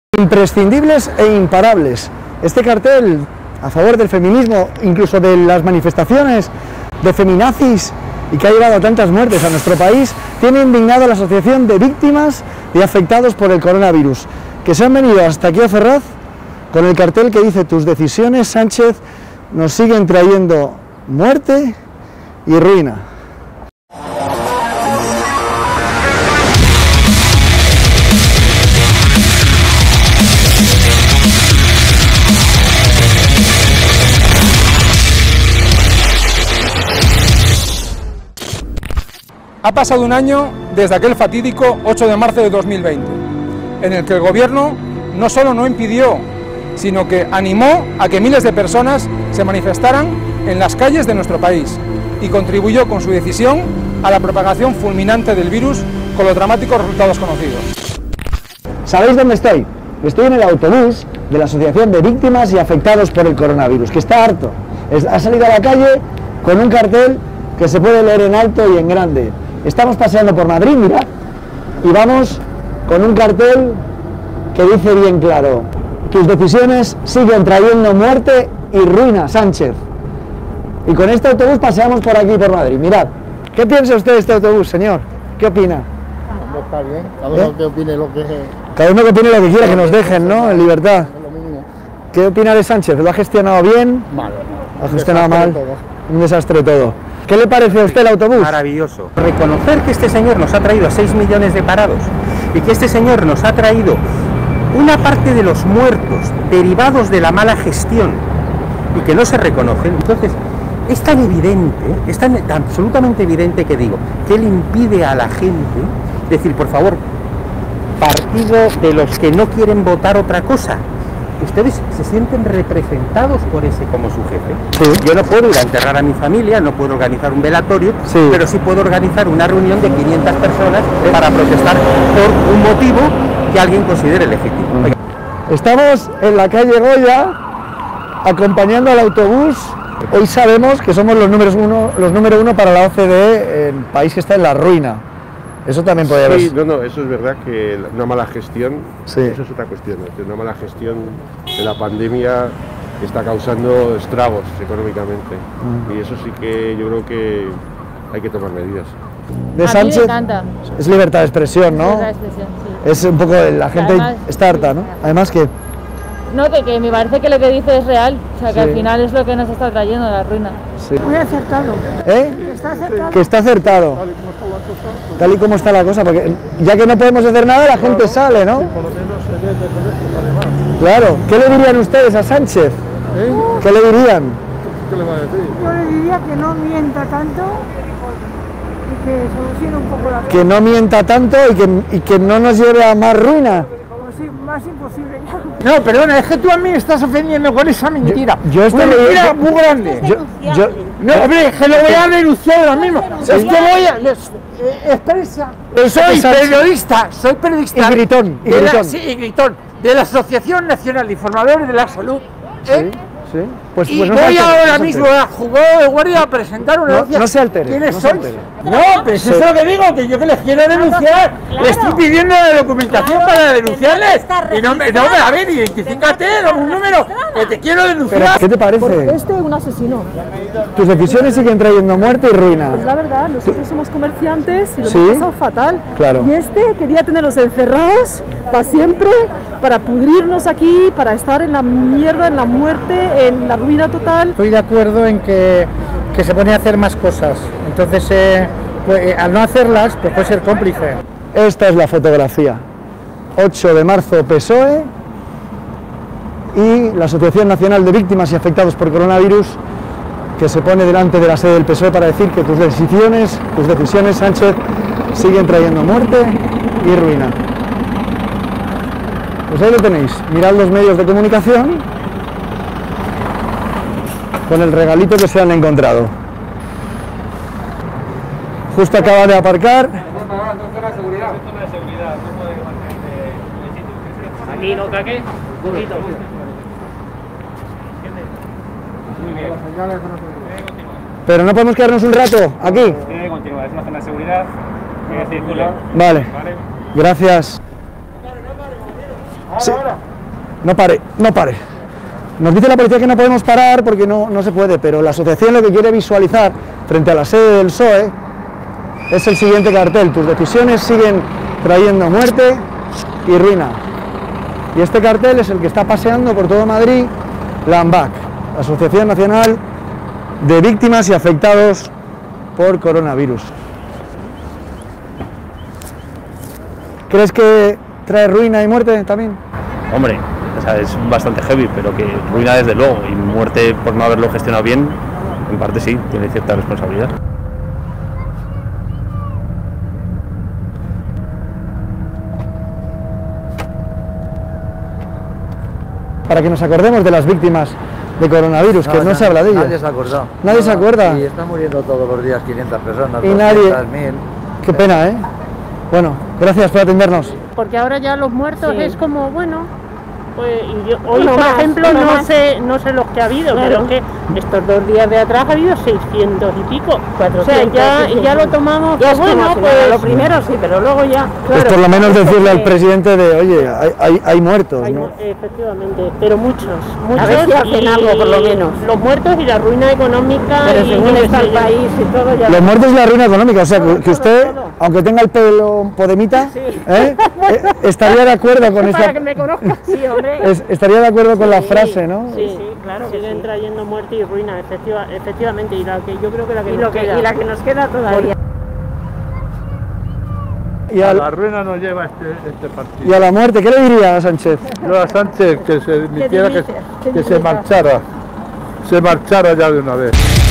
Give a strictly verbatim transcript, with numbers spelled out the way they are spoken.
Imprescindibles e imparables. Este cartel a favor del feminismo, incluso de las manifestaciones de feminazis y que ha llevado a tantas muertes a nuestro país, tiene indignado a la Asociación de Víctimas y Afectados por el Coronavirus, que se han venido hasta aquí a Ferraz con el cartel que dice: tus decisiones, Sánchez, nos siguen trayendo muerte y ruina. Ha pasado un año desde aquel fatídico ocho de marzo de dos mil veinte, en el que el gobierno no solo no impidió, sino que animó a que miles de personas se manifestaran en las calles de nuestro país y contribuyó con su decisión a la propagación fulminante del virus con los dramáticos resultados conocidos. ¿Sabéis dónde estoy? Estoy en el autobús de la Asociación de Víctimas y Afectados por el Coronavirus, que está harto. Ha salido a la calle con un cartel que se puede leer en alto y en grande. Estamos paseando por Madrid, mirad, y vamos con un cartel que dice bien claro: tus decisiones siguen trayendo muerte y ruina, Sánchez. Y con este autobús paseamos por aquí, por Madrid, mirad. ¿Qué piensa usted de este autobús, señor? ¿Qué opina? No está bien, cada uno ¿Eh? que opine lo que... Cada uno que opine lo que quiera, que nos dejen, ¿no? En libertad. ¿Qué opina de Sánchez? ¿Lo ha gestionado bien? Mal. ¿Lo ha gestionado mal? Un desastre todo. ¿Qué le parece a usted el autobús? Maravilloso. Reconocer que este señor nos ha traído a seis millones de parados y que este señor nos ha traído una parte de los muertos derivados de la mala gestión y que no se reconocen. Entonces, es tan evidente, es tan, tan absolutamente evidente que digo, que él impide a la gente decir, por favor, partido de los que no quieren votar otra cosa. Ustedes se sienten representados por ese como su jefe. Sí. Yo no puedo ir a enterrar a mi familia, no puedo organizar un velatorio, sí, pero sí puedo organizar una reunión de quinientas personas para protestar por un motivo que alguien considere legítimo. Oiga. Estamos en la calle Goya acompañando al autobús. Hoy sabemos que somos los números uno, los número uno para la O C D, el país que está en la ruina. Eso también puede haber. Sí, no, no, eso es verdad, que una mala gestión, sí, eso es otra cuestión, ¿no? Una mala gestión de la pandemia está causando estragos económicamente, mm. y eso sí que yo creo que hay que tomar medidas. De a Sánchez mí me encanta. Es libertad de expresión, ¿no? Libertad de expresión, sí. Es un poco, la gente además, está harta, ¿no? Además que... No, que, que me parece que lo que dice es real, o sea, que sí, al final es lo que nos está trayendo la ruina. Sí. Muy acertado. ¿Eh? Que está acertado. Que está acertado. Tal y como está la cosa, porque ya que no podemos hacer nada, la gente sale, ¿no? Claro. ¿Qué le dirían ustedes a Sánchez? ¿Eh? ¿Qué le dirían? ¿Qué le va a decir? Yo le diría que no mienta tanto y que solucione un poco la cosa. Que no mienta tanto y que, y que no nos lleve a más ruina. Pues sí, más imposible ya. No, perdona, es que tú a mí me estás ofendiendo con esa mentira. Yo, yo estoy una mentira yo, muy grande. Yo, yo, no, hombre, que lo voy a denunciar ahora mismo. Sí. Es que voy a... Les, eh, expresa. Soy periodista, soy periodista. Y gritón, y de gritón. La, sí, y gritón. De la Asociación Nacional de Informadores de la Salud. ¿eh? Sí, sí. Pues, y pues no voy altere, ahora no mismo a jugar de guardia a presentar una no, denuncia. no se altere. ¿Quiénes no sois? Se altere. No, pero eso es lo que digo, que yo que les quiero denunciar, claro, le estoy pidiendo la documentación claro, para denunciarles. Y no me, no me, a ver, identifícate, dame un número, que te quiero denunciar. Pero, ¿qué te parece? Porque este es un asesino. Tus decisiones siguen trayendo muerte y ruina. Es la verdad, nosotros somos comerciantes y lo ¿Sí? hemos pasado fatal. Claro. Y este quería tenernos encerrados para siempre, para pudrirnos aquí, para estar en la mierda, en la muerte, en la ruina total. Estoy de acuerdo en que, que se pone a hacer más cosas, entonces eh, pues, eh, al no hacerlas pues puede ser cómplice. Esta es la fotografía. ocho de marzo, P S O E y la Asociación Nacional de Víctimas y Afectados por Coronavirus, que se pone delante de la sede del P S O E para decir que tus decisiones, tus decisiones, Sánchez, siguen trayendo muerte y ruina. Pues ahí lo tenéis, mirad los medios de comunicación con el regalito que se han encontrado. Justo acaba de aparcar. Aquí no caque, un poquito. Pero no podemos quedarnos un rato aquí. Debe continuar, es una zona de seguridad. Que circula. Vale. Gracias. Sí. No pare, no pare. Nos dice la policía que no podemos parar porque no, no se puede, pero la asociación lo que quiere visualizar frente a la sede del P S O E es el siguiente cartel: tus decisiones siguen trayendo muerte y ruina. Y este cartel es el que está paseando por todo Madrid la ANVAC, la Asociación Nacional de Víctimas y Afectados por Coronavirus. ¿Crees que trae ruina y muerte también? Hombre, o sea, es bastante heavy, pero que ruina desde luego, y muerte por no haberlo gestionado bien, en parte sí, tiene cierta responsabilidad. Para que nos acordemos de las víctimas de coronavirus, no, que no, no se habla de ello. Nadie se ha acordado. Nadie no, se acuerda. Y están muriendo todos los días quinientas personas, y nadie. mil. Qué pena, ¿eh? Bueno, gracias por atendernos. Porque ahora ya los muertos sí. es como, bueno, pues y yo, hoy no por más, ejemplo no, no más. sé no sé los que ha habido, claro. pero que estos dos días de atrás ha habido seiscientos y pico. cuatrocientos, o sea, ya, y ya lo tomamos, ya pues bueno, pues lo primero sí, pero luego ya. Pues claro, por lo menos decirle al presidente de, oye, hay, hay, hay muertos, hay, ¿no? Efectivamente, pero muchos, muchos. A ver si hacen algo por lo menos. Los muertos y la ruina económica. Pero y según está el país y todo ya. Los muertos y la ruina económica, o sea, todo, que usted, todo. aunque tenga el pelo podemita, sí. ¿eh? eh, estaría de acuerdo con esta. Para que me conozca, sí, hombre. Es, estaría de acuerdo con sí, la frase, ¿no? Sí, sí, claro. Siguen sí. trayendo muerte y ruina, efectiva, efectivamente, y la que yo creo que la que, y nos lo que queda. Y la que nos queda todavía. Y a la ruina nos lleva este, este partido. ¿Y a la muerte? ¿Qué le diría a Sánchez? Yo a Sánchez que se dimitiera, que, que se marchara, se marchara ya de una vez.